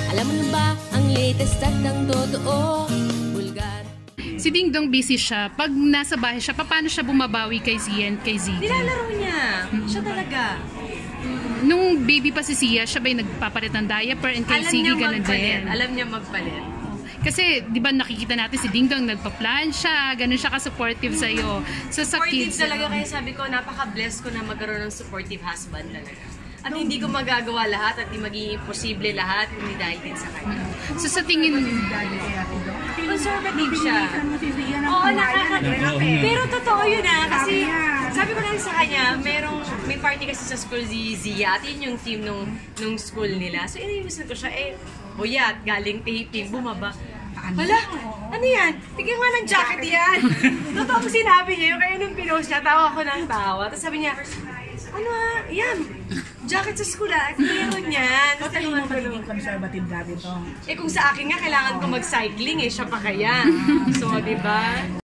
Alam mo na ba ang latest at ang totoo? Bulgar. Si Dingdong busy siya. Pag nasa bahay siya, paano siya bumabawi kay Zia and kay Ziggy? Nilalaro niya. Siya talaga. Nung baby pa si Zia, siya ba'y nagpapalit ng diaper and kay Ziggy ganun din? Alam niya magpalit. Kasi, di ba nakikita natin si Dingdong nagpa-plan siya, ganun siya ka-supportive sa'yo. So, sa Supportive kids, talaga, kaya sabi ko, napaka-blessed ko na magkaroon ng supportive husband talaga. At hindi ko magagawa lahat at hindi magiging posible lahat, hindi dahil din sa kanya. So, sa tingin, Conservative siya. Oo, pero totoo yun kasi sabi ko lang sa kanya, may party kasi sa school si Zia at yun yung team nung school nila. So, iniwisan ko siya, buyat, galing taping, bumaba. Wala, ano yan? Bigyan nga ng jacket yan. Totoo sinabi niya yung kaya nung pinost niya, tawa ko ng tawa. Tapos sabi niya, yan, jacket sa school meron yan. So, tingin mo magiging conservative dati to? Kung sa akin nga, kailangan ko mag-cycling siya pa kaya. So, di ba?